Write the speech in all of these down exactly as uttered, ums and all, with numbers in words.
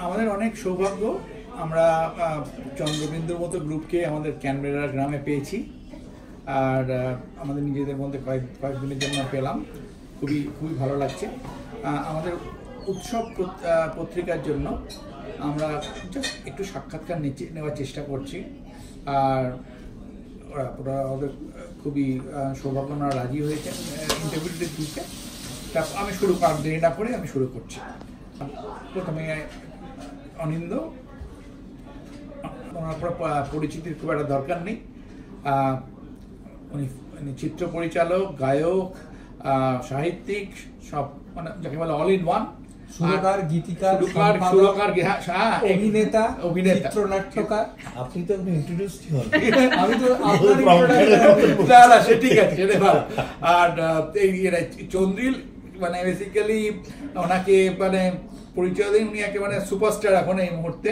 আমাদের অনেক সৌভাগ্য, আমরা চন্দ্রবিন্দুর মতো গ্রুপকে আমাদের ক্যানবেরা গ্রামে পেয়েছি। আর আমাদের নিজেদের মধ্যে কয়েক কয়েকদিনের জন্য পেলাম, খুবই খুবই ভালো লাগছে। আমাদের উৎসব পত্রিকার জন্য আমরা জাস্ট একটু সাক্ষাৎকার নেওয়ার চেষ্টা করছি। আর ওরা ওরা ওদের খুবই সৌভাগ্য, ওনারা রাজি হয়েছেন ইন্টারভিউতে দিতে। তা আমি শুরু করার দেরি না করে আমি শুরু করছি। প্রথমে অনিন্দ, ওনার পরিচিতির খুব একটা দরকার নেই। উনি চিত্র পরিচালক, গায়ক, সাহিত্যিক, সব মানে যাকে বলে অল ইন ওয়ান। সুরকার, গীতিকার, সুরকার, অভিনেতা, অভিনেতা, চিত্রনাট্যকার। আপনি তো আপনি ইন্ট্রোডিউস হন, আমি তো আপনার না সে ঠিক আছে, সেটা ভালো। আর এই চন্দ্রিল মানে বেসিক্যালি ওনাকে মানে পরিচয় দিন, উনি একেবারে সুপারস্টার এখন এই মুহূর্তে।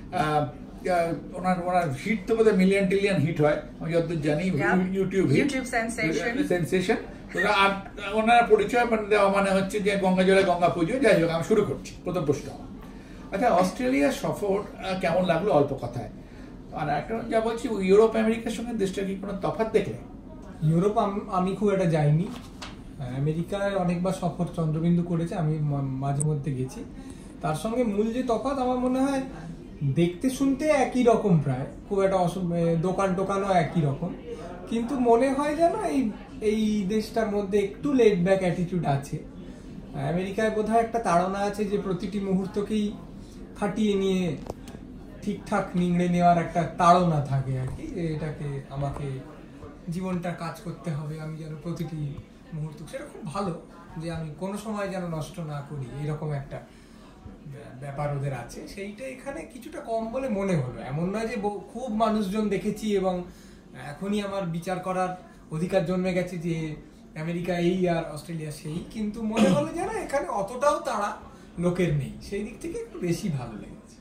ওনার ওনার হিট তো বোধহয় মিলিয়ন টিলিয়ন হিট হয়, আমি যতদূর জানি, ইউটিউব হিট, সেন্সেশন। আর ওনার পরিচয় দেওয়া মানে হচ্ছে যে গঙ্গা জলে গঙ্গা পুজো। যাই হোক, আমি শুরু করছি প্রথম প্রশ্ন। আচ্ছা, অস্ট্রেলিয়া সফর কেমন লাগলো অল্প কথায়? আর একটা যা বলছি, ইউরোপ আমেরিকার সঙ্গে দেশটা কি কোনো তফাৎ দেখলে? ইউরোপ আমি খুব একটা যাইনি, আমেরিকায় অনেকবার সফর চন্দ্রবিন্দু করেছে, আমি মাঝে মধ্যে গেছি। তার সঙ্গে মূল যে তফাৎ আমার মনে হয় দেখতে শুনতে একই রকম, প্রায় খুব একটা দোকান টোকানও একই রকম, কিন্তু মনে হয় যেন এই এই দেশটার মধ্যে একটু লেট ব্যাক অ্যাটিটিউড আছে। আমেরিকায় বোধহয় একটা তাড়না আছে যে প্রতিটি মুহূর্তকেই খাটিয়ে নিয়ে ঠিকঠাক নিংড়ে নেওয়ার একটা তাড়না থাকে আর কি, এটাকে আমাকে জীবনটা কাজ করতে হবে, আমি যেন প্রতিটি মুহূর্ত, সেটা খুব ভালো যে আমি কোনো সময় যেন নষ্ট না করি, এরকম একটা ব্যাপার ওদের আছে। সেইটা এখানে কিছুটা কম বলে মনে হলো। এমন নয় যে খুব মানুষজন দেখেছি এবং এখনই আমার বিচার করার অধিকার জন্মে গেছে যে আমেরিকা এই আর অস্ট্রেলিয়া সেই, কিন্তু মনে হলো যেন এখানে অতটাও তারা লোকের নেই, সেই দিক থেকে একটু বেশি ভালো লেগেছে।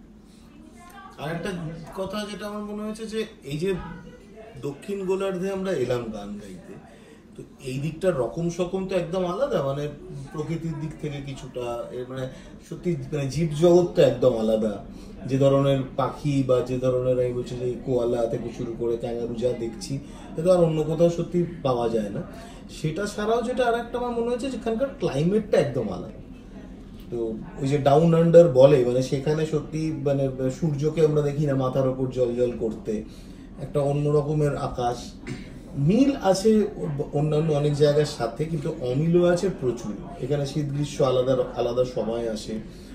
আর একটা কথা যেটা আমার মনে হয়েছে যে এই যে দক্ষিণ গোলার্ধে আমরা এলাম গান গাইতে, তো এই দিকটার রকম সকম তো একদম আলাদা, মানে প্রকৃতির দিক থেকে কিছুটা, মানে সত্যি মানে জীব জগৎটা একদম আলাদা। যে ধরনের পাখি বা যে ধরনের আমি বলছি যে কোয়ালা থেকে শুরু করে ক্যাঙ্গারু যা দেখছি, এটা আর অন্য কোথাও সত্যি পাওয়া যায় না। সেটা ছাড়াও যেটা আর একটা আমার মনে হয়েছে, যেখানকার ক্লাইমেটটা একদম আলাদা। তো ওই যে ডাউন আন্ডার বলে, মানে সেখানে সত্যি মানে সূর্যকে আমরা দেখি না মাথার ওপর জল জল করতে, একটা অন্য রকমের আকাশ। মিল আছে অন্যান্য অনেক জায়গার সাথে, কিন্তু অমিলও আছে প্রচুর। এখানে শীত গ্রীষ্ম আলাদা আলাদা সময় আসে,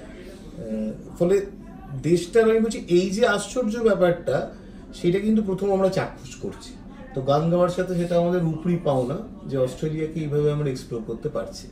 ফলে দেশটার আমি বলছি এই যে আশ্চর্য ব্যাপারটা, সেটা কিন্তু প্রথম আমরা চাক্ষুষ করছি। তো গান গাওয়ার সাথে সেটা আমাদের উপরি পাওনা যে অস্ট্রেলিয়াকে এইভাবে আমরা এক্সপ্লোর করতে পারছি।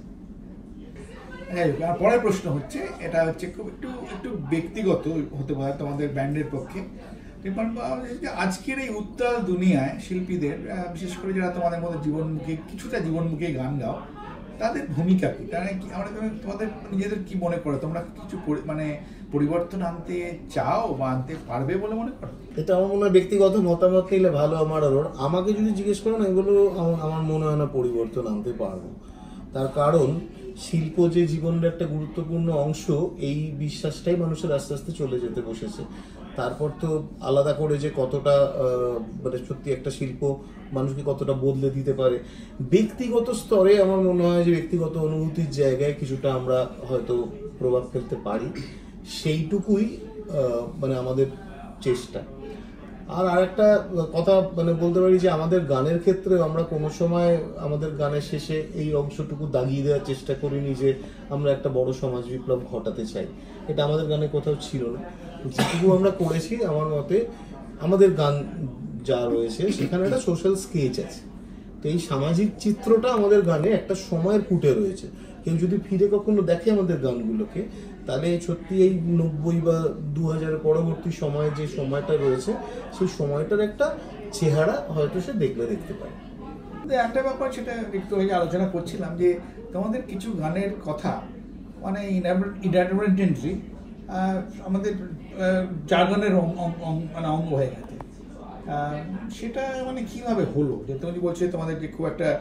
পরের প্রশ্ন হচ্ছে, এটা হচ্ছে খুব একটু একটু ব্যক্তিগত হতে পারে তোমাদের ব্যান্ডের পক্ষে। আজকের এই উত্তাল দুনিয়ায় শিল্পীদের, বিশেষ করে যারা তোমাদের মধ্যে জীবনমুখী কিছুটা জীবনমুখী গান গাও, তাদের ভূমিকা কি? তারা কি আমরা তোমাদের নিজেদের কি মনে করো, তোমরা কিছু মানে পরিবর্তন আনতে চাও বা আনতে পারবে বলে মনে করো? এটা আমার মনে হয় ব্যক্তিগত মতামত নিলে ভালো। আমার আর আমাকে যদি জিজ্ঞেস করো না, এগুলো আমার মনে হয় না পরিবর্তন আনতে পারবো। তার কারণ শিল্প যে জীবনের একটা গুরুত্বপূর্ণ অংশ, এই বিশ্বাসটাই মানুষের আস্তে আস্তে চলে যেতে বসেছে। তারপর তো আলাদা করে যে কতটা মানে সত্যি একটা শিল্প মানুষকে কতটা বদলে দিতে পারে, ব্যক্তিগত স্তরে আমার মনে হয় যে ব্যক্তিগত অনুভূতির জায়গায় কিছুটা আমরা হয়তো প্রভাব ফেলতে পারি, সেইটুকুই মানে আমাদের চেষ্টা। আর আরেকটা কথা মানে বলতে পারি যে আমাদের গানের ক্ষেত্রে আমরা কোনো সময় আমাদের গানের শেষে এই অংশটুকু দাগিয়ে দেওয়ার চেষ্টা করিনি যে আমরা একটা বড় সমাজ বিপ্লব ঘটাতে চাই। এটা আমাদের গানে কোথাও ছিল না। যেটুকু আমরা করেছি আমার মতে, আমাদের গান যা রয়েছে সেখানে একটা সোশ্যাল স্কেচ আছে। তো এই সামাজিক চিত্রটা আমাদের গানে একটা সময়ের ফুটে রয়েছে। কেউ যদি ফিরে কখনো দেখে আমাদের গানগুলোকে, তাহলে সত্যি এই নব্বই বা দু হাজারের পরবর্তী সময়ে যে সময়টা রয়েছে, সেই সময়টার একটা চেহারা হয়তো সে দেখলে দেখতে পারে। একটা ব্যাপার, সেটা একটু আলোচনা করছিলাম যে তোমাদের কিছু গানের কথা মানে ইনঅ্যাডভার্টেন্টলি আমাদের জার্গনের মানে অঙ্গ হয়ে গেছে। সেটা মানে কিভাবে হলো যে তুমি বলছো তোমাদের যে খুব একটা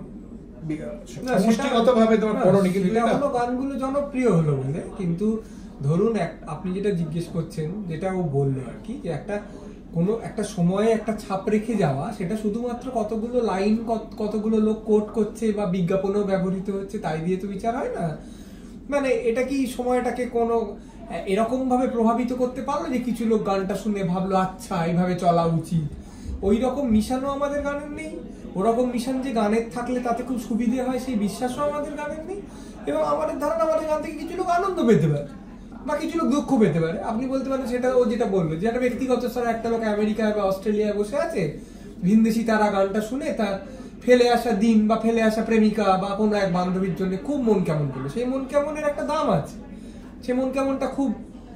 গানগুলো জনপ্রিয় হলো বলে, কিন্তু ধরুন আপনি যেটা জিজ্ঞেস করছেন, যেটা ও বললো আর কি, যে একটা কোনো একটা সময়ে একটা ছাপ রেখে যাওয়া, সেটা শুধুমাত্র কতগুলো লাইন কতগুলো লোক কোট করছে বা বিজ্ঞাপনেও ব্যবহৃত হচ্ছে তাই দিয়ে তো বিচার হয় না। মানে এটা কি সময়টাকে কোনো এরকম ভাবে প্রভাবিত করতে পারলো যে কিছু লোক গানটা শুনে ভাবলো আচ্ছা এইভাবে চলা উচিত? ওই রকম মিশনও আমাদের গানের নেই, ওরকম মিশন যে গানের থাকলে তাতে খুব সুবিধে হয় সেই বিশ্বাসও আমাদের গানের নেই। এবং আমাদের ধারণা আমাদের গান থেকে কিছু লোক আনন্দ পেতে পারে বা কিছু লোক দুঃখ পেতে পারে। আপনি বলতে পারেন সেটা ও যেটা বললো যে একটা ব্যক্তিগত স্তরে একটা লোক আমেরিকায় বা অস্ট্রেলিয়ায় বসে আছে, ভিনদেশি তারা গানটা শুনে তার ফেলে আসা দিন বা ফেলে আসা প্রেমিকা বা কোনো এক বান্ধবীর জন্য খুব মন কেমন করলো। সেই মন কেমনের একটা দাম আছে, সেই মন কেমনটা খুব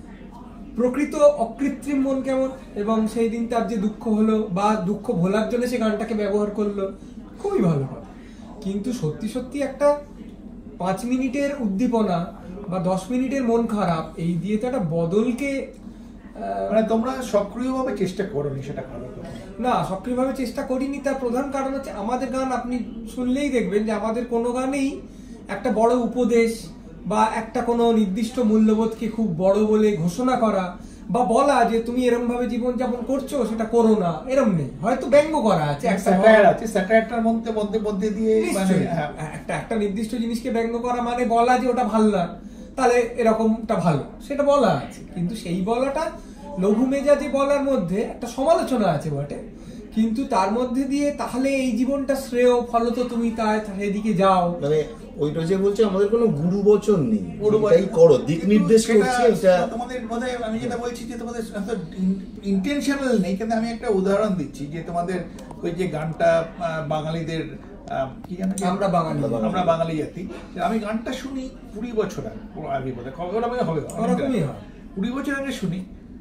প্রকৃত অকৃত্রিম মন কেমন, এবং সেই দিন তার যে দুঃখ হলো বা দুঃখ ভোলার জন্য সে গানটাকে ব্যবহার করলো, খুবই ভালো হয়। কিন্তু সত্যি সত্যি একটা পাঁচ মিনিটের উদ্দীপনা বা দশ মিনিটের মন খারাপ, এই দিয়ে তো একটা বদলকে মানে তোমরা সক্রিয়ভাবে চেষ্টা করোনি সেটা খারাপ না, সক্রিয়ভাবে চেষ্টা করিনি। তার প্রধান কারণ হচ্ছে আমাদের গান আপনি শুনলেই দেখবেন যে আমাদের কোনো গানেই একটা বড় উপদেশ বা একটা কোনো নির্দিষ্ট মূল্যবোধকে খুব বড় বলে ঘোষণা করা বা বলা যে তুমি এরকম ভাবে জীবনযাপন করছো সেটা করো না, এরকম নেই। হয়তো ব্যঙ্গ করা আছে, স্যাটায়ার আছে, স্যাটায়ারটার মধ্যে মধ্যে মধ্যে দিয়ে মানে একটা একটা নির্দিষ্ট জিনিসকে ব্যঙ্গ করা মানে বলা যে ওটা ভালো না, তাহলে এরকমটা ভালো, সেটা বলা আছে। কিন্তু সেই বলাটা লঘু মেজাজে বলার মধ্যে একটা সমালোচনা আছে বটে, কিন্তু তার মধ্যে দিয়ে তাহলে এই জীবনটা শ্রেয়, ফলত তুমি তাই সেদিকে যাও, মানে ওইটা যে বলছে আমাদের কোনো গুরু বচন নেই, এটাই করো, দিক নির্দেশ করছে। এটা তোমাদের বোধ হয় আমি যেটা বলছি যে তোমাদের ইন্টেনশনাল নেই, কিন্তু আমি একটা উদাহরণ দিচ্ছি যে তোমাদের ওই যে গানটা বাঙালিদের কি জানো, আমরা বাঙালি আমরা বাঙালি জাতি, আমি গানটা শুনি কুড়ি বছর আগে বোধ হয় হবে কুড়ি বছর আগে শুনি,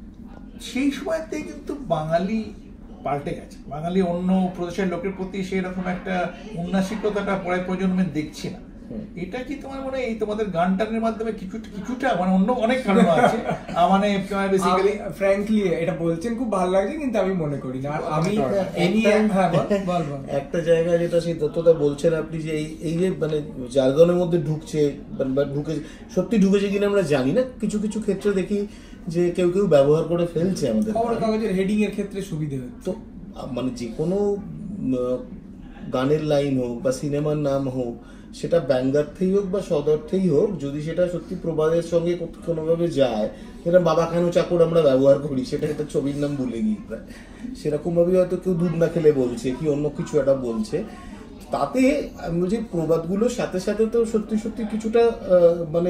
সেই সময়তে কিন্তু বাঙালি পাল্টে গেছে। বাঙালি অন্য প্রদেশের লোকের প্রতি সেই রকম একটা উন্নাসিকতাটা পরের প্রজন্মের দেখছি না। এটা কি তোমার মনে এই তোমাদের গান টানের মাধ্যমে কিছু কিছুটা মানে অন্য অনেক কারণ আছে, মানে বেসিক্যালি ফ্র্যাঙ্কলি এটা বলছেন খুব ভালো লাগছে, কিন্তু আমি মনে করি না। আর আমি একটা জায়গায় যেটা সেই তথ্যটা বলছেন আপনি যে এই যে মানে জার্গনের মধ্যে ঢুকছে বা ঢুকে সত্যি ঢুকেছে কিনা আমরা জানি না, কিছু কিছু ক্ষেত্রে দেখি যে কেউ কেউ ব্যবহার করে ফেলছে আমাদের খবরের কাগজের হেডিং এর ক্ষেত্রে সুবিধা হয়। তো মানে যে কোনো গানের লাইন হোক বা সিনেমার নাম হোক, সেটা ব্যঙ্গার্থেই হোক বা সদর্থেই হোক, যদি সেটা সত্যি প্রবাদের সঙ্গে কোনোভাবে যায়, যেটা বাবা কেন চাকর আমরা ব্যবহার করি, সেটা একটা ছবির নাম ভুলে গিয়ে প্রায় সেরকম ভাবে হয়তো কেউ দুধ না খেলে বলছে কি অন্য কিছু একটা বলছে, তাতে আমি বলছি প্রবাদগুলোর সাথে সাথে তো সত্যি সত্যি কিছুটা মানে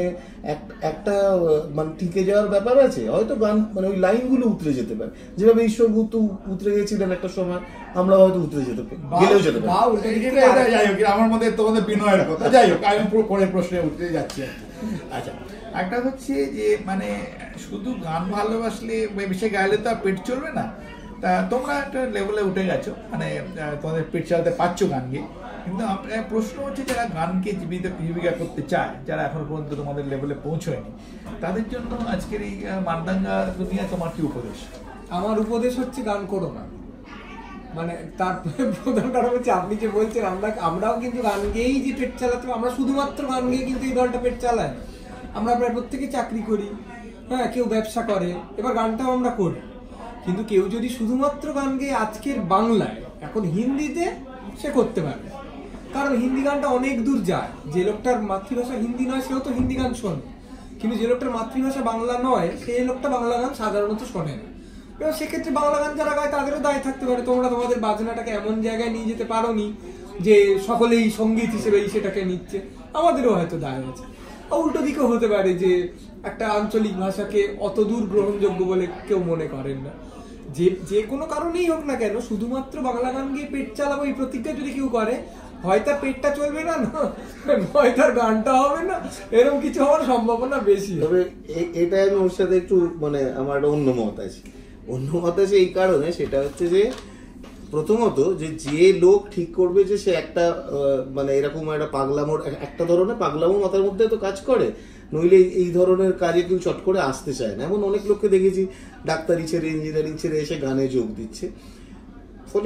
একটা মানে টিকে যাওয়ার ব্যাপার আছে। হয়তো গান মানে ওই লাইনগুলো উতরে যেতে পারে, যেভাবে ঈশ্বর গুরু উতরে গেছিলেন একটা সময়, আমরা হয়তো উতরে যেতে পারি, গেলেও যেতে পারি। যাই হোক, আমার মধ্যে তোমাদের বিনয়ের কথা, যাই হোক আমি পরের প্রশ্নে উঠতে যাচ্ছি। আচ্ছা, একটা হচ্ছে যে মানে শুধু গান ভালোবাসলে বেশি গাইলে তো আর পেট চলবে না। তা তোমরা একটা লেভেলে উঠে গেছো, মানে তোমাদের পেট চালাতে পারছো গান গিয়ে, কিন্তু প্রশ্ন হচ্ছে যারা গানকে জীবিত জীবিকা করতে চায়, যারা এখনো পর্যন্ত তোমাদের লেভেলে পৌঁছয়নি, তাদের জন্য আজকের এই মারদাঙ্গা দুনিয়া তোমার কি উপদেশ? আমার উপদেশ হচ্ছে গান করো না। মানে তার প্রধান কারণ হচ্ছে আপনি যে বলছেন আমরা আমরাও কিন্তু গান গেয়েই যে পেট চালাতে, আমরা শুধুমাত্র গান গিয়ে কিন্তু এই দলটা পেট চালাই। আমরা প্রায় প্রত্যেকে চাকরি করি, হ্যাঁ, কেউ ব্যবসা করে, এবার গানটাও আমরা করি। কিন্তু কেউ যদি শুধুমাত্র গান গেয়ে আজকের বাংলায় এখন হিন্দিতে, সে করতে পারবে, কারণ হিন্দি গানটা অনেক দূর যায়। যে লোকটার মাতৃভাষা হিন্দি নয় সেও তো হিন্দি গান শোনে, কিন্তু যে লোকটার মাতৃভাষা বাংলা নয় সেই লোকটা বাংলা গান সাধারণত শোনে না। এবার সেক্ষেত্রে বাংলা গান যারা গায় তাদেরও দায় থাকতে পারে, তোমরা তোমাদের বাজনাটাকে এমন জায়গায় নিয়ে যেতে পারো নি যে সকলেই সঙ্গীত হিসেবেই সেটাকে নিচ্ছে, আমাদেরও হয়তো দায় আছে। উল্টো দিকেও হতে পারে যে একটা আঞ্চলিক ভাষাকে অত দূর গ্রহণযোগ্য বলে কেউ মনে করেন না। যে যে কোনো কারণেই হোক না কেন, শুধুমাত্র বাংলা গান গিয়ে পেট চালাবো এই প্রতিজ্ঞা যদি কেউ করে, হয় তার পেটটা চলবে না, নয় তার গানটা হবে না, এরকম কিছু হওয়ার সম্ভাবনা বেশি। তবে এটা আমি ওর সাথে একটু মানে আমার একটা অন্য মত আছে। অন্য মত আছে এই কারণে, সেটা হচ্ছে যে প্রথমত যে যে লোক ঠিক করবে যে সে একটা মানে এরকম একটা পাগলামোর একটা ধরনের পাগলামো মাথার মধ্যে তো কাজ করে, নইলে এই ধরনের কাজে কেউ চট করে আসতে চায় না। এমন অনেক লোককে দেখেছি ডাক্তারি ছেড়ে ইঞ্জিনিয়ারিং ছেড়ে এসে গানে যোগ দিচ্ছে। ফলে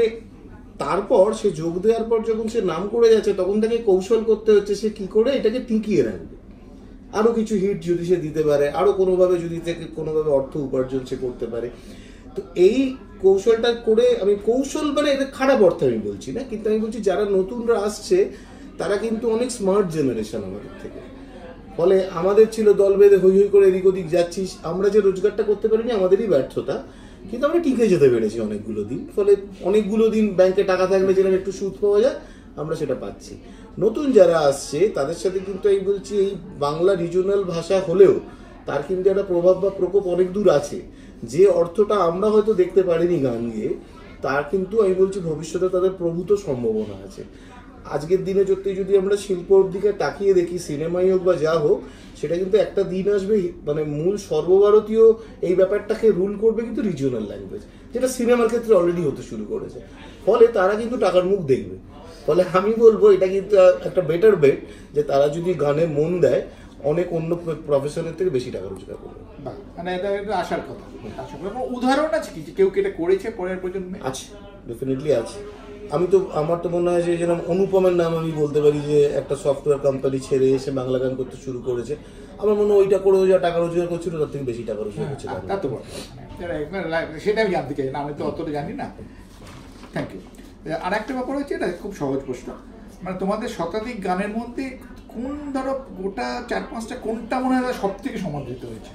তারপর সে যোগ দেওয়ার পর যখন সে নাম করে যাচ্ছে, তখন তাকে কৌশল করতে হচ্ছে সে কি করে এটাকে টিকিয়ে রাখবে। আরো কিছু হিট যদি সে দিতে পারে, আরো কোনোভাবে যদি থেকে কোনোভাবে অর্থ উপার্জন সে করতে পারে। তো এই কৌশলটা করে, আমি কৌশল মানে এটা খারাপ অর্থে আমি বলছি না, কিন্তু আমি বলছি যারা নতুনরা আসছে তারা কিন্তু অনেক স্মার্ট জেনারেশন আমাদের থেকে। ফলে আমাদের ছিল দল বেঁধে হই হই করে এদিক ওদিক যাচ্ছিস, আমরা যে রোজগারটা করতে পারিনি আমাদেরই ব্যর্থতা, কিন্তু আমরা টিকে যেতে পেরেছি অনেকগুলো দিন। ফলে অনেকগুলো দিন ব্যাংকে টাকা থাকলে যেরকম একটু সুদ পাওয়া যায় আমরা সেটা পাচ্ছি। নতুন যারা আসছে তাদের সাথে কিন্তু আমি বলছি এই বাংলা রিজনাল ভাষা হলেও তার কিন্তু একটা প্রভাব বা প্রকোপ অনেক দূর আছে। যে অর্থটা আমরা হয়তো দেখতে পারিনি গান গিয়ে, তার কিন্তু আমি বলছি ভবিষ্যতে তাদের প্রভূত সম্ভাবনা আছে। আজকের দিনে যদি যদি আমরা শিল্পর দিকে তাকিয়ে দেখি, সিনেমাই হোক বা যা হোক, সেটা কিন্তু একটা দিন আসবে মানে মূল সর্বভারতীয় এই ব্যাপারটাকে রুল করবে কিন্তু রিজিওনাল ল্যাঙ্গুয়েজ, যেটা সিনেমার ক্ষেত্রে অলরেডি হতে শুরু করেছে। ফলে তারা কিন্তু টাকার মুখ দেখবে। ফলে আমি বলবো এটা কিন্তু একটা বেটার বেট যে তারা যদি গানে মন দেয় অনেক অন্য প্রফেশনের থেকে বেশি টাকা রোজগার করবে। মানে এটা একটা আশার কথা। উদাহরণ আছে কি কেউ কি এটা করেছে পরের প্রজন্মে? আছে, ডেফিনেটলি আছে। আমি তো আমার তো মনে হয় যে যেরকম অনুপমের নাম আমি বলতে পারি, যে একটা সফটওয়্যার কোম্পানি ছেড়ে এসে বাংলা গান করতে শুরু করেছে। আমার মনে হয় ওইটা করেও যা টাকা রোজগার করছিল তার থেকে বেশি টাকা রোজগার করছে। তা তো সেটা আমি জানতে চাই না, আমি তো অতটা জানি না। Thank you. আর একটা ব্যাপার হচ্ছে, এটা খুব সহজ প্রশ্ন, মানে তোমাদের শতাধিক গানের মধ্যে কোন ধরো গোটা চার পাঁচটা কোনটা মনে হয় সব থেকে সমাদৃত হয়েছে?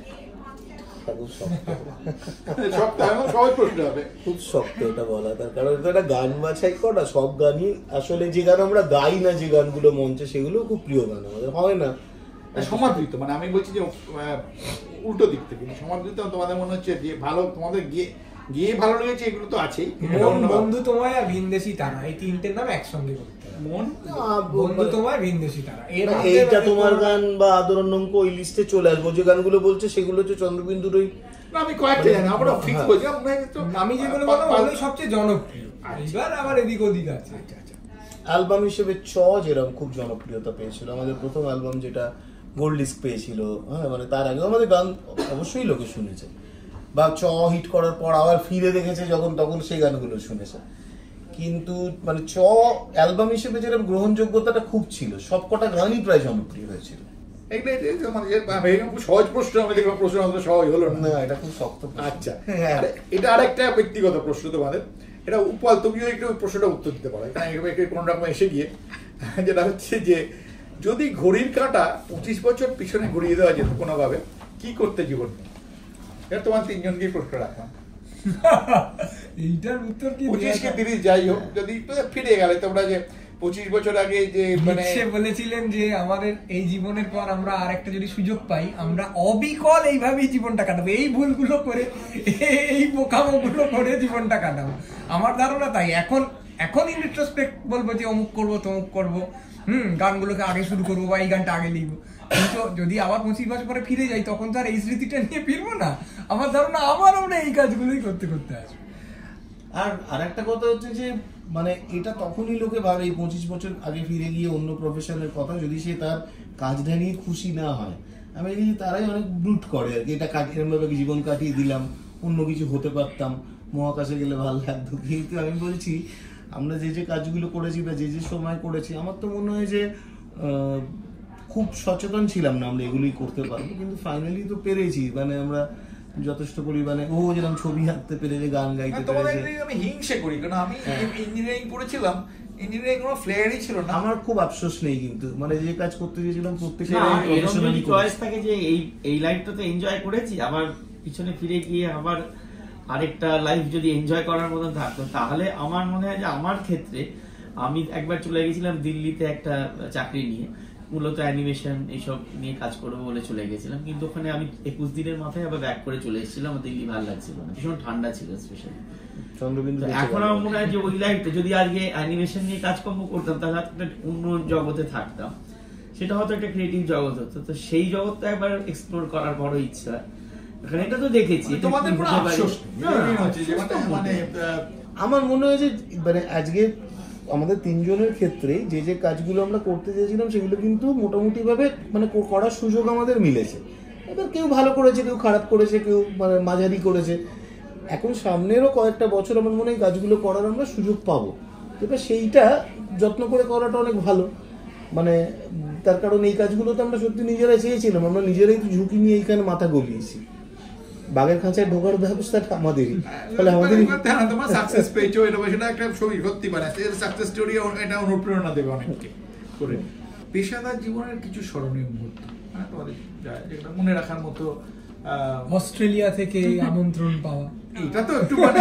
খুব শক্ত এটা বলা, তার কারণ এটা গান বাছাই করা, সব গানই আসলে যে গান আমরা গাই না, যে গানগুলো মঞ্চে, সেগুলো খুব প্রিয় গান আমাদের, হয় না সমাদৃত। মানে আমি বলছি যে উল্টো দিক থেকে সমাদৃত তোমাদের মনে হচ্ছে যে ভালো, তোমাদের গিয়ে গিয়ে ভালো লেগেছে, এগুলো তো আছেই। বন্ধু তোমায় আর ভিনদেশি তারা, এই তিনটের নাম একসঙ্গে করতে হবে। মন, বন্ধু তোমায়, ভিনদেশি তারা, এইটা তোমার গান বা আদরণঙ্ক ওই লিস্টে চলে আসবো। যে গানগুলো বলছে সেগুলো হচ্ছে চন্দ্রবিন্দুর ওই, আমি কয়েকটা জানি, আমরা ফিক্স বলছি, আমি যেগুলো বললাম ওগুলোই সবচেয়ে জনপ্রিয়। এবার আবার এদিক ওদিক আছে। আচ্ছা আচ্ছা। অ্যালবাম হিসেবে চ যেরকম খুব জনপ্রিয়তা পেয়েছিল, আমাদের প্রথম অ্যালবাম যেটা গোল্ড ডিস্ক পেয়েছিল, হ্যাঁ মানে তার আগে আমাদের গান অবশ্যই লোকে শুনেছে, বা চ হিট করার পর আবার ফিরে দেখেছে যখন, তখন সেই গানগুলো শুনেছে। কিন্তু মানে চ অ্যালবাম হিসেবে যেরকম গ্রহণযোগ্যতাটা খুব ছিল, সবকটা গানই প্রায় জনপ্রিয় হয়েছিল। সহজ প্রশ্ন, আমি দেখলাম প্রশ্ন সহজ হলো না, এটা খুব শক্ত। আচ্ছা, এটা আরেকটা ব্যক্তিগত প্রশ্ন তোমাদের, এটা উপাল তুমিও একটু প্রশ্নটা উত্তর দিতে পারো, কোন রকম এসে গিয়ে, যেটা হচ্ছে যে যদি ঘড়ির কাঁটা পঁচিশ বছর পিছনে ঘুরিয়ে দেওয়া যেত কোনোভাবে, কি করতে জীবন? এটা তোমার তিনজনকেই প্রশ্ন রাখলাম। এইটার উত্তর কি? পঁচিশ কে তিরিশ যাই হোক, যদি ফিরে গেলে তোমরা যে পঁচিশ বছর আগে যে মানে বলেছিলেন যে আমাদের এই জীবনের পর আমরা আর একটা যদি সুযোগ পাই, আমরা অবিকল এইভাবেই জীবনটা কাটাবো, এই ভুলগুলো করে, এই বোকামোগুলো করে জীবনটা কাটাবো। আমার ধারণা তাই। এখন এখন ইন রিট্রোস্পেক্ট বলবো যে অমুক করবো তমুক করবো, হুম গানগুলোকে আগে শুরু করবো বা এই গানটা আগে লিখবো। কিন্তু যদি আবার পঁচিশ বছর পরে ফিরে যাই, তখন তো আর এই স্মৃতিটা নিয়ে ফিরবো না। আমার ধারণা আবার আমরা এই কাজগুলোই করতে করতে আসবো। আর আরেকটা কথা হচ্ছে যে মানে এটা তখনই লোকে ভাবে এই পঁচিশ বছর আগে ফিরে গিয়ে অন্য প্রফেশনের কথা, যদি সে তার কাজটা নিয়ে খুশি না হয়। আমি দেখি তারাই অনেক ব্রুট করে আর কি, এটা এরমভাবে জীবন কাটিয়ে দিলাম, অন্য কিছু হতে পারতাম, মহাকাশে গেলে ভালো লাগতো। কিন্তু আমি বলছি আমরা যে যে কাজগুলো করেছি বা যে যে সময় করেছি, আমার তো মনে হয় যে খুব সচেতন ছিলাম না আমরা এগুলোই করতে পারবো, কিন্তু ফাইনালি তো পেরেছি। মানে আমরা যথেষ্ট পরিমাণে, ও যেরকম ছবি আঁকতে পেরেছে, গান গাইতে পেরেছে। আমি হিংসে করি, কারণ আমি ইঞ্জিনিয়ারিং পড়েছিলাম, ইঞ্জিনিয়ারিং কোনো ফ্লেয়ারই ছিল না। আমার খুব আফসোস নেই, কিন্তু মানে যে কাজ করতে গিয়েছিলাম প্রত্যেকটা চয়েস থাকে যে এই এই লাইফটাতে এনজয় করেছি, আবার পিছনে ফিরে গিয়ে আবার আরেকটা লাইফ যদি এনজয় করার মতন থাকতো, তাহলে আমার মনে হয় যে আমার ক্ষেত্রে আমি একবার চলে গেছিলাম দিল্লিতে একটা চাকরি নিয়ে, মূলত অ্যানিমেশন এইসব নিয়ে কাজ করবো বলে চলে গেছিলাম। কিন্তু ওখানে আমি একুশ দিনের মাথায় আবার ব্যাক করে চলে এসেছিলাম, দিল্লি ভালো লাগছিল না, ভীষণ ঠান্ডা ছিল স্পেশালি। চন্দ্রবিন্দু এখন আমার মনে হয় যে ওই লাইফটা যদি আজকে অ্যানিমেশন নিয়ে কাজকর্ম করতাম, তাহলে একটা অন্য জগতে থাকতাম, সেটা হয়তো একটা ক্রিয়েটিভ জগৎ হতো। তো সেই জগৎটা একবার এক্সপ্লোর করার বড় ইচ্ছা। এখানে এটা তো দেখেছি তোমাদের পুরো আফসোস মানে আমার মনে হয় যে মানে আজকে আমাদের তিনজনের ক্ষেত্রে যে যে কাজগুলো আমরা করতে চেয়েছিলাম সেগুলো কিন্তু মোটামুটি ভাবে মানে করার সুযোগ আমাদের মিলেছে। এবার কেউ ভালো করেছে, কেউ খারাপ করেছে, কেউ মানে মাঝারি করেছে। এখন সামনেরও কয়েকটা বছর আমার মনে হয় কাজগুলো করার আমরা সুযোগ পাবো, এবার সেইটা যত্ন করে করাটা অনেক ভালো। মানে তার কারণ এই কাজগুলো তো আমরা সত্যি নিজেরাই চেয়েছিলাম, আমরা নিজেরাই তো ঝুঁকি নিয়ে এইখানে মাথা গলিয়েছি। বাঘের খাঁচায় ঢোকার ব্যবস্থাটা আমাদেরই, তাহলে আমাদেরই তোমার সাকসেস পেয়েছো, এটা সেটা একটা ছবি সত্যি মানে সাকসেস স্টোরি, এটা অনুপ্রেরণা দেবে অনেককে করে। পেশাদার জীবনের কিছু স্মরণীয় মুহূর্ত হ্যাঁ তোমাদের যেটা মনে রাখার মতো? অস্ট্রেলিয়া থেকে আমন্ত্রণ পাওয়া, এটা তো একটু মানে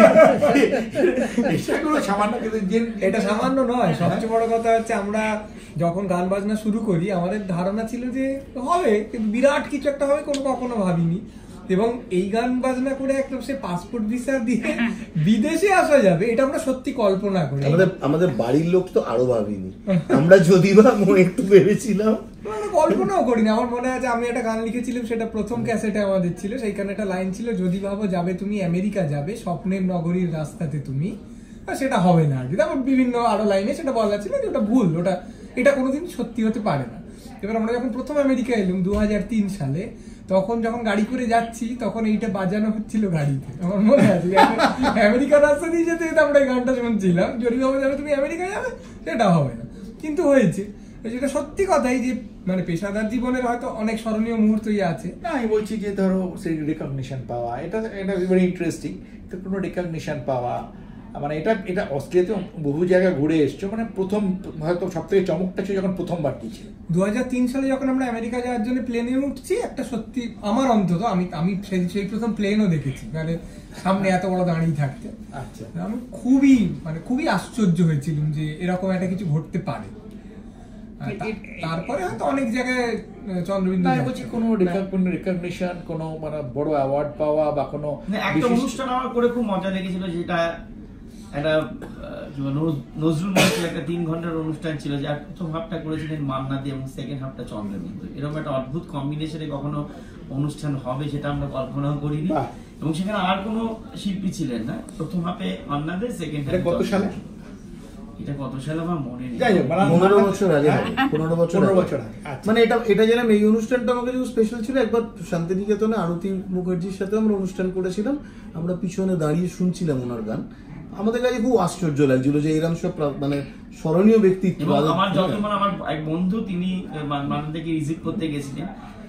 এগুলো সামান্য, কিন্তু এটা সামান্য নয়। সবচেয়ে বড় কথা হচ্ছে আমরা যখন গান বাজনা শুরু করি আমাদের ধারণা ছিল যে হবে, কিন্তু বিরাট কিছু একটা হবে কোনো কখনো ভাবিনি। এবং এই গান বাজনা করে একটা সে পাসপোর্ট ভিসা দিয়ে বিদেশে আসা যাবে এটা আমরা সত্যি কল্পনা করি। আমাদের আমাদের বাড়ির লোক তো আরো ভাবিনি, আমরা যদি বা একটু ভেবেছিলাম, কল্পনাও করিনি। আমার মনে আছে আমি একটা গান লিখেছিলাম, সেটা প্রথম ক্যাসেটে আমাদের ছিল, সেইখানে একটা লাইন ছিল, যদি ভাবো যাবে তুমি আমেরিকা যাবে স্বপ্নের নগরীর রাস্তাতে তুমি, সেটা হবে না আর কি। তারপর বিভিন্ন আরো লাইনে সেটা বলা ছিল যে ওটা ভুল, ওটা এটা কোনোদিন সত্যি হতে পারে না। এবার আমরা যখন প্রথম আমেরিকা এলাম দু হাজার তিন সালে, তখন যখন গাড়ি করে যাচ্ছি তখন এইটা বাজানো হচ্ছিল গাড়িতে, আমার মনে আছে আমেরিকার রাস্তা দিয়ে যেতে যেতে আমরা এই গানটা শুনছিলাম, যদি ভাবো যাবে তুমি আমেরিকা যাবে, সেটা হবে না, কিন্তু হয়েছে। যেটা সত্যি কথাই যে মানে পেশাদার জীবনের হয়তো অনেক স্মরণীয় মুহূর্তই আছে। না আমি বলছি যে ধরো সেই রেকগনিশন পাওয়া, এটা এটা ভেরি ইন্টারেস্টিং, তো কোনো রেকগনিশন পাওয়া মানে এটা এটা অস্ট্রেলিয়াতে বহু জায়গায় ঘুরে এসছো, মানে প্রথম হয়তো সব থেকে চমকটা ছিল যখন প্রথমবার গিয়েছিল দু হাজার তিন সালে যখন আমরা আমেরিকা যাওয়ার জন্য প্লেনে উঠছি, একটা সত্যি আমার অন্তত আমি আমি সেই প্রথম প্লেনও দেখেছি, মানে সামনে এত বড় দাঁড়িয়ে থাকতে। আচ্ছা, আমি খুবই মানে খুবই আশ্চর্য হয়েছিলাম যে এরকম একটা কিছু ঘটতে পারে। তারপরে হয়তো অনেক জায়গায় চন্দ্রবিন্দু বলছি কোনো রেকগনিশন, কোনো মানে বড় অ্যাওয়ার্ড পাওয়া বা কোনো একটা অনুষ্ঠান আমার করে খুব মজা লেগেছিল, যেটা একটা নজরুল মঞ্চের একটা তিন ঘন্টার অনুষ্ঠান ছিল, যার প্রথম হাফটা করেছিলেন মান্না দে এবং সেকেন্ড হাফটা চন্দ্রবিন্দু। এরকম একটা অদ্ভুত কম্বিনেশনে কখনো অনুষ্ঠান হবে সেটা আমরা কল্পনাও করিনি, এবং সেখানে আর কোনো শিল্পী ছিলেন না। প্রথম হাফে মান্না দে, সেকেন্ড হাফে কত সালে? এটা কত সালে আমার মনে নেই, পনেরো বছর আগে, পনেরো বছর বছর মানে এটা এটা যেন এই অনুষ্ঠানটা আমাকে যে স্পেশাল ছিল। একবার শান্তিনিকেতনে আরতি মুখার্জির সাথে আমরা অনুষ্ঠান করেছিলাম, আমরা পিছনে দাঁড়িয়ে শুনছিলাম ওনার গান, আমাদের কাছে খুব আশ্চর্য লাগছিল যে এরকম সব মানে স্মরণীয় ব্যক্তিত্ব। আমার যত মানে আমার এক বন্ধু তিনি মান্না থেকে রিজিট করতে গেছিলেন,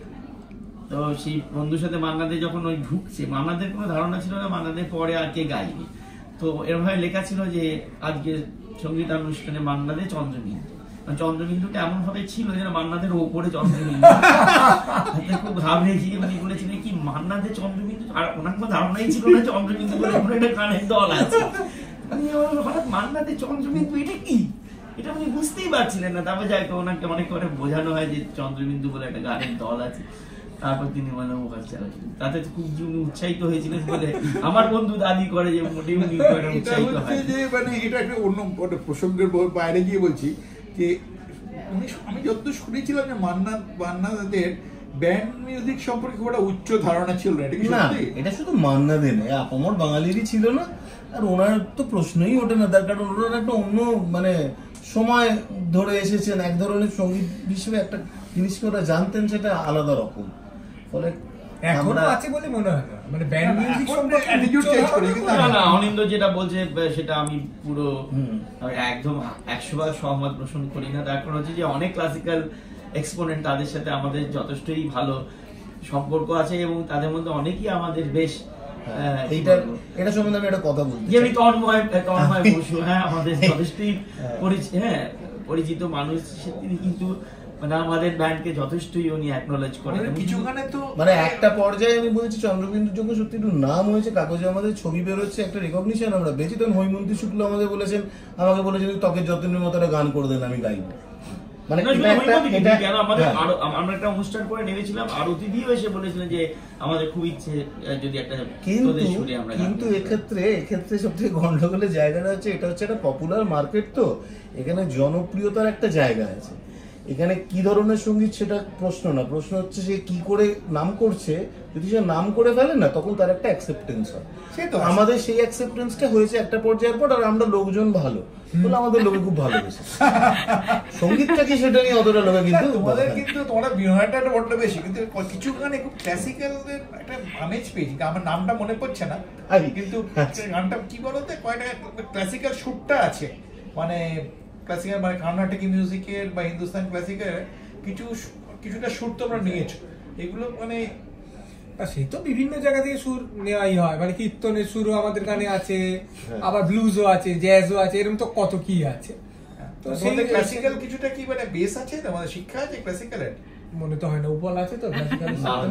তো সেই বন্ধুর সাথে মান্না দে যখন ওই ঢুকছে, মান্না দের কোনো ধারণা ছিল না মান্না দের পরে আর কে গাইবে, তো এরভাবে লেখা ছিল যে আজকে সঙ্গীতানুষ্ঠানে মান্না দে চন্দ্রবিন্দু। চন্দ্রবিন্দুটা এমন ভাবে ছিল যেন মান্নাদের ওপরে চন্দ্রবিন্দু, খুব ঘাবড়ে গিয়ে মানে বলেছিলেন কি মান্না দে চন্দ্রবিন্দু, আর ওনার কোনো ধারণাই ছিল না চন্দ্রবিন্দু বলে কোনো একটা গানের দল আছে। হঠাৎ মান্না দে চন্দ্রবিন্দু এটা কি, এটা উনি বুঝতেই পারছিলেন না। তারপর যাই ওনাকে অনেক করে বোঝানো হয় যে চন্দ্রবিন্দু বলে একটা গানের দল আছে, তারপর তিনি মানে ওখানে চালাচ্ছিলেন। তাতে খুব উনি উৎসাহিত হয়েছিলেন বলে আমার বন্ধু দাবি করে যে মোটেই উনি উৎসাহিত হয়। মানে এটা একটা অন্য প্রসঙ্গের বাইরে গিয়ে বলছি যে আমি যতদূর শুনেছিলাম যে মান্না মান্নাদের ব্যান্ড মিউজিক সম্পর্কে খুব একটা উচ্চ ধারণা ছিল না, এটা কি সত্যি? এটা শুধু মান্না দে নয়, আপামর বাঙালিরই ছিল না, আর ওনার তো প্রশ্নই ওঠে না, তার কারণ ওনার একটা অন্য মানে সময় ধরে এসেছেন, এক ধরনের সঙ্গীত হিসেবে একটা জিনিসকে ওরা জানতেন, সেটা আলাদা রকম। ফলে এখনো আছে বলে মনে হয় না, মানে ব্যান্ড মিউজিক সম্পর্কে অ্যাটিটিউড চেঞ্জ করে কিন্তু না না অনিন্দ যেটা বলছে সেটা আমি পুরো একদম একশো ভাগ সহমত পোষণ করি না। তার কারণ হচ্ছে যে অনেক ক্লাসিক্যাল এক্সপোনেন্ট, তাদের সাথে আমাদের যথেষ্টই ভালো সম্পর্ক আছে, এবং তাদের মধ্যে অনেকেই আমাদের বেশ এইটা এটা সম্বন্ধে আমি একটা কথা বলতে চাই। যেমনি তন্ময় তন্ময় বসু, হ্যাঁ আমাদের যথেষ্টই পরিচিত, হ্যাঁ পরিচিত মানুষ, তিনি কিন্তু মানে আমাদের ব্যান্ডকে যথেষ্টই উনি অ্যাকনোলেজ করেন। কিছুখানে তো মানে একটা পর্যায়ে আমি বলছি চন্দ্রবিন্দুর যখন সত্যি একটু নাম হয়েছে, কাগজে আমাদের ছবি বেরোচ্ছে, একটা রেকগনিশন আমরা পেয়েছি, তখন হৈমন্তী শুক্ল আমাদের বলেছেন, আমাকে বলেছেন ত্বকের যত্নের মতো একটা গান করে দেন, আমি গাইব। মানে আমরা একটা অনুষ্ঠান করে নেমেছিলাম, আরতি দিয়েও এসে বলেছিলেন যে আমাদের খুব ইচ্ছে যদি একটা, কিন্তু এক্ষেত্রে এক্ষেত্রে সবথেকে গন্ডগোলের জায়গাটা হচ্ছে, এটা হচ্ছে একটা পপুলার মার্কেট, তো এখানে জনপ্রিয়তার একটা জায়গা আছে। এখানে কি ধরনের সঙ্গীত সেটা প্রশ্ন না, প্রশ্ন হচ্ছে সে কি করে নাম করছে। যদি সে নাম করে ফেলে না, তখন তার একটা অ্যাকসেপ্টেন্স হয়। আমাদের সেই অ্যাকসেপ্টেন্সটা হয়েছে একটা পর্যায়ের পর, আর আমরা লোকজন ভালো বলে আমাদের লোকে খুব ভালোবেসে। সঙ্গীতটা কি সেটা নিয়ে অতটা লোকে, কিন্তু তোমাদের কিন্তু তোমরা বিনয়টা একটা বড্ড বেশি, কিন্তু কিছু গানে খুব ক্লাসিক্যাল একটা আমেজ পেয়েছি, আমার নামটা মনে পড়ছে না, কিন্তু গানটা কি বলতে কয়টা ক্লাসিক্যাল সুরটা আছে, মানে ক্লাসিক্যাল মানে কর্ণাটকি মিউজিকের বা হিন্দুস্তান ক্লাসিকের কিছু কিছুটা সুর তোমরা নিয়েছো, এগুলো মানে সেই তো বিভিন্ন জায়গা থেকে সুর নেওয়াই হয়, মানে কীর্তনের সুরও আমাদের গানে আছে, আবার ব্লুজও আছে, জ্যাজও আছে, এরকম তো কত কি আছে। তো সেই ক্লাসিক্যাল কিছুটা কি মানে বেস আছে, তোমাদের শিক্ষা আছে ক্লাসিক্যালের? মনে তো হয় না, উপল আছে তো ক্লাসিক্যাল।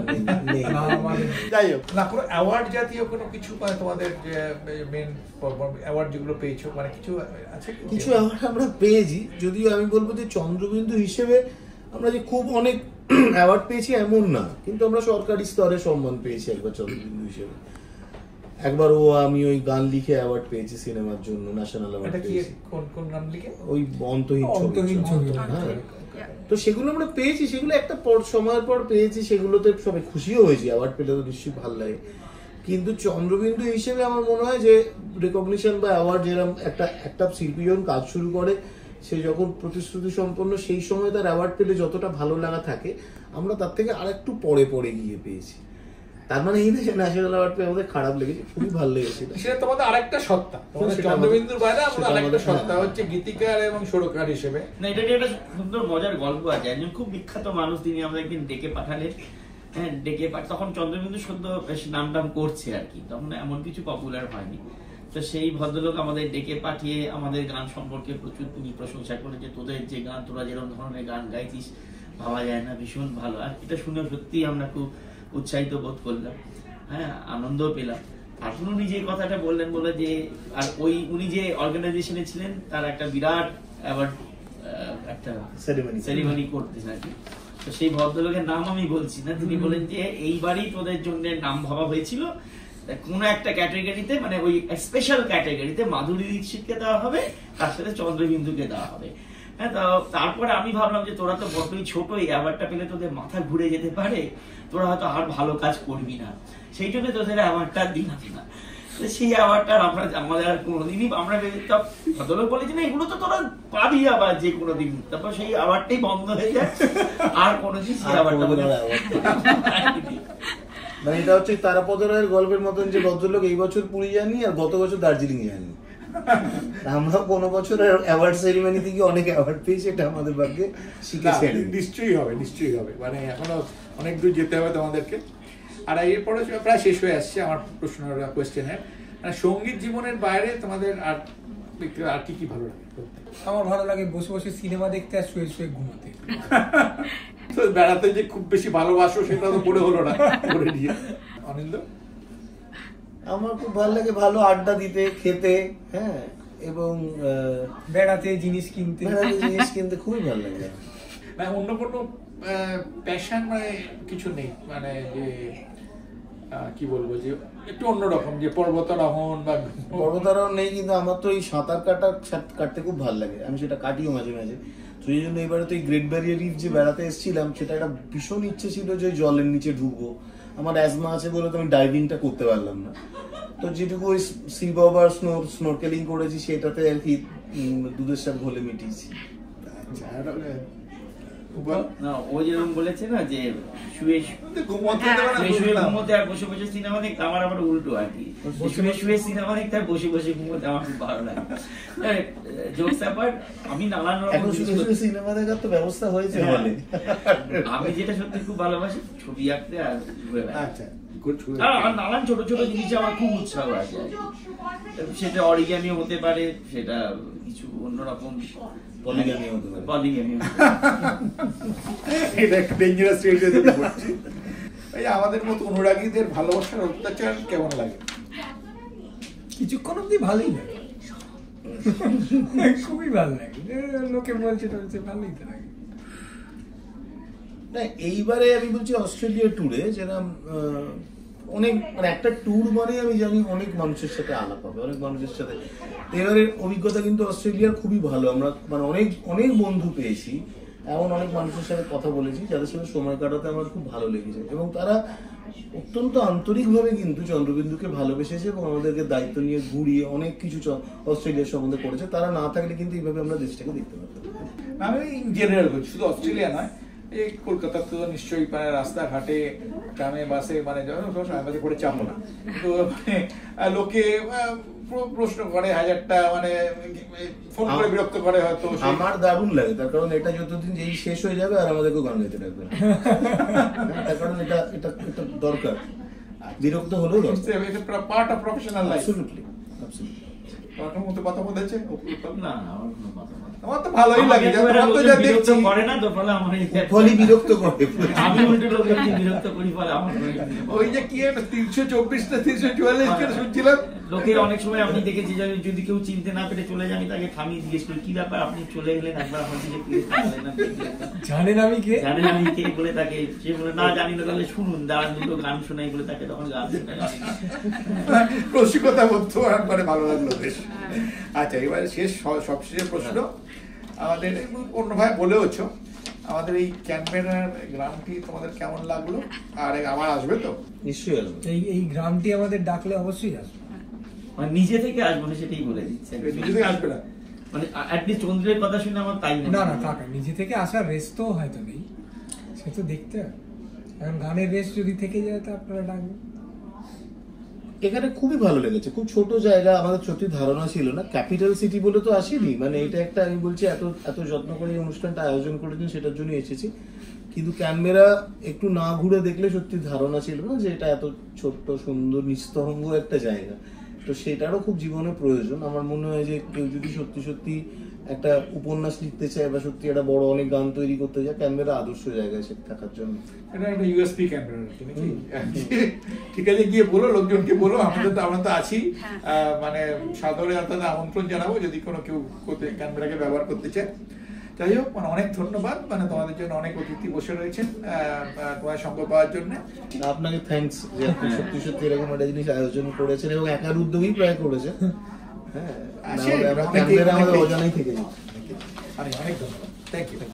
যাই হোক, না কোনো অ্যাওয়ার্ড জাতীয় কোনো কিছু মানে তোমাদের যে মেন অ্যাওয়ার্ড যেগুলো পেয়েছো মানে কিছু আছে? কিছু অ্যাওয়ার্ড আমরা পেয়েছি, যদিও আমি বলবো যে চন্দ্রবিন্দু হিসেবে আমরা যে খুব অনেক অ্যাওয়ার্ড পেয়েছি এমন না, কিন্তু আমরা সরকারি স্তরে সম্মান পেয়েছি একবার চন্দ্রবিন্দু হিসেবে। একবার ও আমি ওই গান লিখে অ্যাওয়ার্ড পেয়েছি সিনেমার জন্য, ন্যাশনাল অ্যাওয়ার্ড পেয়েছি। কোন কোন গান লিখে? ওই অন্তহীন অন্তহীন ছবি। হ্যাঁ, তো সেগুলো আমরা পেয়েছি, সেগুলো একটা পর সময়ের পর পেয়েছি, সেগুলোতে সবাই খুশিও হয়েছি, অ্যাওয়ার্ড পেলে তো নিশ্চয়ই ভালো লাগে। কিন্তু চন্দ্রবিন্দু হিসেবে আমার মনে হয় যে রেকগনিশন বা অ্যাওয়ার্ড যেরকম একটা একটা শিল্পী যখন কাজ শুরু করে, সে যখন প্রতিশ্রুতি সম্পন্ন, সেই সময় তার অ্যাওয়ার্ড পেলে যতটা ভালো লাগা থাকে, আমরা তার থেকে আর একটু পরে পরে গিয়ে পেয়েছি। তার মানে এই না যে ন্যাশনাল অ্যাওয়ার্ড পেয়ে আমাদের খারাপ লেগেছে, খুবই ভালো লেগেছে। সেটা তোমাদের আরেকটা সত্তা, তোমাদের চন্দ্রবিন্দুর বাইরে আমাদের আরেকটা সত্তা হচ্ছে গীতিকার এবং সুরকার হিসেবে। না, এটা একটা সুন্দর মজার গল্প আছে। একজন খুব বিখ্যাত মানুষ, তিনি আমাদের একদিন ডেকে পাঠালেন। হ্যাঁ, ডেকে পাঠ তখন চন্দ্রবিন্দু সদ্য বেশ নাম টাম করছে আর কি, তখন এমন কিছু পপুলার হয়নি। তো সেই ভদ্রলোক আমাদের ডেকে পাঠিয়ে আমাদের গান সম্পর্কে প্রচুর তিনি প্রশংসা করে, যে তোদের যে গান, তোরা যেরকম ধরনের গান গাইছিস ভাবা যায় না, ভীষণ ভালো। আর এটা শুনে সত্যি আমরা খুব উৎসাহিত বোধ করলাম, হ্যাঁ, আনন্দও পেলাম। তারপর উনি যে কথাটা বললেন, বলে যে আর ওই উনি যে অর্গানাইজেশনে ছিলেন তার একটা বিরাট অ্যাওয়ার্ড একটা সেরিমনি সেরিমনি করতেছেন আর কি। তো সেই ভদ্রলোকের নাম আমি বলছি না, তিনি বলেন যে এইবারই তোদের জন্য নাম ভাবা হয়েছিল কোন একটা ক্যাটাগরিতে, মানে ওই স্পেশাল ক্যাটাগরিতে মাধুরী দীক্ষিতকে দেওয়া হবে, তার সাথে চন্দ্রবিন্দুকে দেওয়া হবে। হ্যাঁ, তো তারপরে আমি ভাবলাম যে তোরা তো বড়ই ছোট, এই অ্যাওয়ার্ডটা পেলে তোদের মাথা ঘুরে যেতে পারে, তোরা হয়তো আর ভালো কাজ করবি না, সেই জন্য তোদের অ্যাওয়ার্ডটা দিলাম না। সেই অ্যাওয়ার্ডটা আমরা আমাদের আর কোনোদিনই আমরা ভদ্রলোক বলেছি না, এগুলো তো তোরা পাবি আবার যে কোনো দিন, তারপর সেই অ্যাওয়ার্ডটাই বন্ধ হয়ে যায়, আর কোনোদিন সেই অ্যাওয়ার্ডটা মানে এটা হচ্ছে তারাপদ রায়ের গল্পের মতন, যে ভদ্রলোক এই বছর পুরী যাননি আর গত বছর দার্জিলিং যাননি। আমরা কোনো বছর অ্যাওয়ার্ড সেরিমনি থেকে অনেক অ্যাওয়ার্ড পেয়েছি, এটা আমাদের ভাগ্যে শিখেছি। নিশ্চয়ই হবে, নিশ্চয়ই হবে, মানে এখনো অনেক দূর যেতে হবে তোমাদেরকে। আর এরপরে প্রায় শেষ হয়ে আসছে আমার প্রশ্ন কোয়েশ্চেনের, মানে সঙ্গীত জীবনের বাইরে তোমাদের আর আর কি কি ভালো লাগে? আমার ভালো লাগে বসে বসে সিনেমা দেখতে আর শুয়ে শুয়ে ঘুমোতে। তো বেড়াতে যে খুব বেশি ভালোবাসো সেটা তো পড়ে হলো না, পড়ে নিয়ে। অনিন্দ? আমার খুব ভালো লাগে ভালো আড্ডা দিতে, খেতে, হ্যাঁ, এবং বেড়াতে জিনিস কিনতে, জিনিস কিনতে খুবই ভালো লাগে। না, অন্য কোনো প্যাশন মানে কিছু নেই, মানে যে কি বলবো, যে একটু অন্যরকম, যে পর্বতারোহণ বা? পর্বতারোহণ নেই, কিন্তু আমার তো এই সাঁতার কাটা কাটতে খুব ভালো লাগে, আমি সেটা কাটিও মাঝে মাঝে। তো এই জন্য এবারে তো এই গ্রেট ব্যারিয়ার রিফ যে বেড়াতে এসেছিলাম, সেটা একটা ভীষণ ইচ্ছে ছিল যে জলের নিচে ঢুকবো। আমার অ্যাজমা আছে বলে তো আমি ডাইভিংটা করতে পারলাম না, তো যেটুকু ওই সি বব আর স্নো স্নোরকেলিং করেছি সেটাতে আর কি দুধের সাথে ঘোলে মিটিয়েছি। না, ও যেরকম বলেছে না যে শুয়ে শুয়ে ঘুমোতে আর বসে বসে সিনেমা দেখতে, আমার আবার উল্টো আর কি, শুয়ে শুয়ে সিনেমা দেখতে আর বসে বসে ঘুমোতে আমার খুব ভালো লাগে। জোকস অ্যাপার্ট, আমি নানান রকম সিনেমা দেখার তো ব্যবস্থা হয়েছে বলে। আমি যেটা সত্যি খুব ভালোবাসি ছবি আঁকতে আর আচ্ছা, আর নানান ছোট ছোট জিনিসে আমার খুব উৎসাহ আছে, সেটা অরিগামিও হতে পারে, সেটা কিছু অন্যরকম পলিগামি হতে পারে। পলিগামি এটা একটা ডেঞ্জারাস টেরিটরিতে পড়ছি। এই আমাদের মতো অনুরাগীদের ভালোবাসার অত্যাচার কেমন লাগে? কিছুক্ষণ অব্দি ভালোই লাগে, খুবই ভালো লাগে, লোকে বলছে টলছে ভালোই তো লাগে। না, এইবারে আমি বলছি অস্ট্রেলিয়া ট্যুরে যেরকম অনেক, মানে একটা ট্যুর মানে আমি জানি অনেক মানুষের সাথে আলাপ হবে, অনেক মানুষের সাথে। এবারে অভিজ্ঞতা কিন্তু অস্ট্রেলিয়ার খুবই ভালো, আমরা মানে অনেক অনেক বন্ধু পেয়েছি, এমন অনেক মানুষের সাথে কথা বলেছি যাদের সাথে সময় কাটাতে আমার খুব ভালো লেগেছে, এবং তারা অত্যন্ত আন্তরিকভাবে কিন্তু চন্দ্রবিন্দুকে ভালোবেসেছে এবং আমাদেরকে দায়িত্ব নিয়ে ঘুরিয়ে অনেক কিছু অস্ট্রেলিয়ার সম্বন্ধে করেছে। তারা না থাকলে কিন্তু এইভাবে আমরা দেশটাকে দেখতে পারতাম। আমি ইন জেনারেল বলছি, শুধু অস্ট্রেলিয়া নয়, এই কলকাতার তো নিশ্চয়ই মানে রাস্তাঘাটে গ্রামে বাসে মানে বাসে করে চাপো না, তো মানে লোকে প্রশ্ন করে হাজারটা, মানে ফোন করে বিরক্ত করে হয়তো। আমার দারুণ লাগে, তার কারণ এটা যতদিন যেই শেষ হয়ে যাবে আর আমাদেরকে গান গাইতে রাখবে না, তার কারণ এটা এটা এটা দরকার, বিরক্ত হলেও দরকার, part of professional life. Absolutely absolutely. তোমার মতো কথা বলেছে না না, আমার কোনো কথা বলে আমার তো ভালোই লাগে, তোমার তো যা দেখছি করে না তো, ফলে আমার ফলি বিরক্ত করে, আমি উল্টো লোককে বিরক্ত করি, ফলে আমার ওই যে কি তিনশো চব্বিশ না তিনশো চুয়াল্লিশ কে শুনছিলাম লোকে অনেক সময় আপনি দেখেছি যে যদি কেউ চিনতে না পেরে চলে যায়, আমি তাকে থামিয়ে জিজ্ঞেস করি কি ব্যাপার আপনি চলে গেলেন, একবার আমার দিকে প্লিজ জানেন আমি কে, জানেন আমি কে বলে তাকে, সে বলে না জানি না, তাহলে শুনুন দাঁড়ান দুটো গান শোনাই বলে তাকে তখন গান শোনাই। রসিকতা বলতো একবারে ভালো লাগলো বেশ। আচ্ছা, এবারে শেষ সবশেষে প্রশ্ন, আমাদের অন্য ভাই বলেওছ, আমাদের এই ক্যানবেরার গ্রামটি তোমাদের কেমন লাগলো, আর আবার আসবে তো? নিশ্চয়ই আসবে। এই এই গ্রামটি আমাদের ডাকলে অবশ্যই আসবে, মানে নিজে থেকে আসবো না সেটাই বলে দিচ্ছে, নিজে থেকে আসবে না মানে অ্যাটলিস্ট চন্দ্রের কথা শুনে আমার তাই না না থাকা, নিজে থেকে আসার রেস তো হয়তো নেই, সে তো দেখতে হবে, এখন গানের রেস যদি থেকে যায় তো আপনারা ডাকবেন। এখানে খুবই ভালো লেগেছে, খুব ছোট জায়গা, আমাদের সত্যি ধারণা ছিল না ক্যাপিটাল সিটি বলে তো আসিনি, মানে এটা একটা আমি বলছি এত এত যত্ন করে এই অনুষ্ঠানটা আয়োজন করেছেন সেটার জন্য এসেছি, কিন্তু ক্যানবেরা একটু না ঘুরে দেখলে সত্যি ধারণা ছিল না যে এটা এত ছোট্ট সুন্দর নিস্তরঙ্গ একটা জায়গা, তো সেটারও খুব জীবনে প্রয়োজন। আমার মনে হয় যে কেউ যদি সত্যি সত্যি একটা উপন্যাস লিখতে চায় বা সত্যি একটা বড় অনেক গান তৈরি করতে চায়, ক্যানবেরা আদর্শ জায়গায় সে থাকার জন্য। এটা একটা ইউএসপি ক্যানবেরা নাকি? ঠিক আছে, গিয়ে বলো, লোকজনকে বলো, আমাদের তো আমরা তো আছি, মানে সাদরে আপনাদের আমন্ত্রণ জানাবো যদি কোনো কেউ ক্যানবেরাকে ব্যবহার করতে চায়। যাই হোক, মানে অনেক ধন্যবাদ, মানে তোমাদের জন্য অনেক অতিথি বসে রয়েছেন তোমার সঙ্গ পাওয়ার জন্য। আপনাকে থ্যাঙ্কস যে আপনি সত্যি সত্যি এরকম একটা জিনিস আয়োজন করেছেন এবং একার উদ্যোগই প্রায় করেছেন। হ্যাঁ, আমাদের অজানাই থেকে যাচ্ছে। অনেক অনেক ধন্যবাদ, থ্যাংক ইউ।